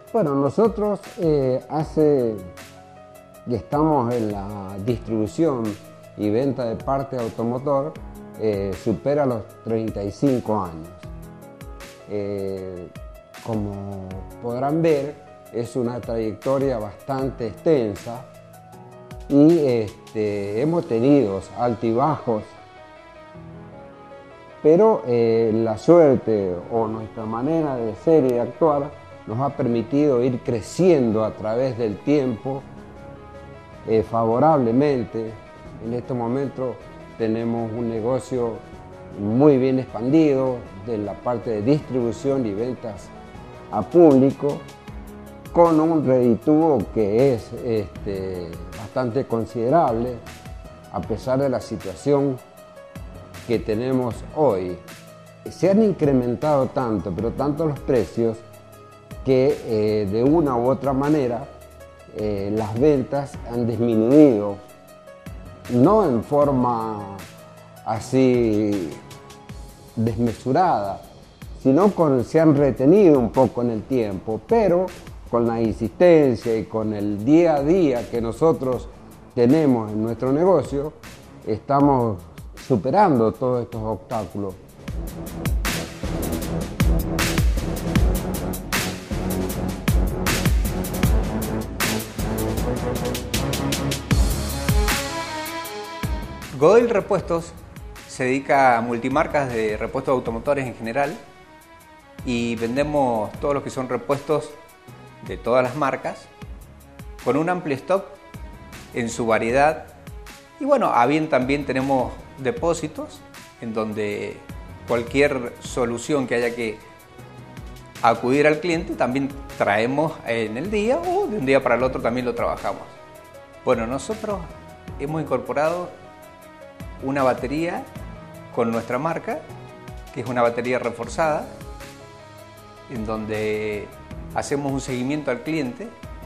Bueno, nosotros hace que estamos en la distribución y venta de partes automotor, supera los 35 años. Como podrán ver, es una trayectoria bastante extensa y hemos tenido altibajos, pero la suerte o nuestra manera de ser y de actuar nos ha permitido ir creciendo a través del tiempo favorablemente. En este momento tenemos un negocio muy bien expandido de la parte de distribución y ventas a público, con un redituo que es bastante considerable a pesar de la situación que tenemos hoy. Se han incrementado tanto, pero tanto los precios, que de una u otra manera las ventas han disminuido, no en forma así desmesurada, sino se han retenido un poco en el tiempo, pero con la insistencia y con el día a día que nosotros tenemos en nuestro negocio, estamos superando todos estos obstáculos. Godoy Repuestos se dedica a multimarcas de repuestos automotores en general y vendemos todos los que son repuestos de todas las marcas con un amplio stock en su variedad. Y bueno, a bien también tenemos depósitos en donde cualquier solución que haya que acudir al cliente también traemos en el día, o de un día para el otro también lo trabajamos. Bueno, nosotros hemos incorporado una batería con nuestra marca, que es una batería reforzada, en donde hacemos un seguimiento al cliente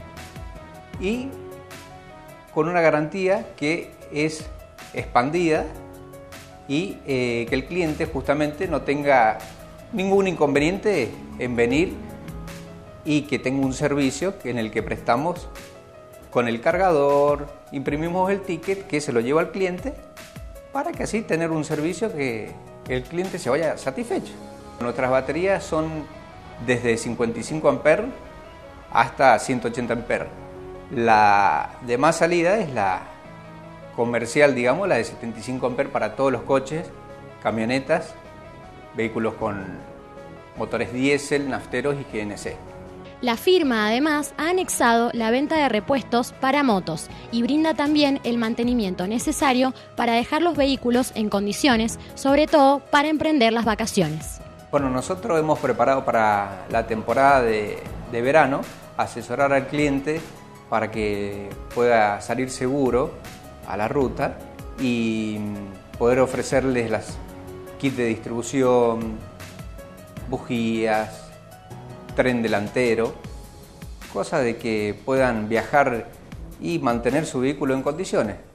y con una garantía que es expandida y que el cliente justamente no tenga ningún inconveniente en venir y que tenga un servicio en el que prestamos con el cargador, imprimimos el ticket que se lo lleva al cliente para que así tener un servicio que el cliente se vaya satisfecho. Nuestras baterías son desde 55 amperes hasta 180 amperes. La de más salida es la comercial, digamos, la de 75 amperes para todos los coches, camionetas, vehículos con motores diésel, nafteros y GNC. La firma además ha anexado la venta de repuestos para motos y brinda también el mantenimiento necesario para dejar los vehículos en condiciones, sobre todo para emprender las vacaciones. Bueno, nosotros hemos preparado para la temporada de verano asesorar al cliente para que pueda salir seguro a la ruta y poder ofrecerles las kits de distribución, bujías, tren delantero, cosa de que puedan viajar y mantener su vehículo en condiciones.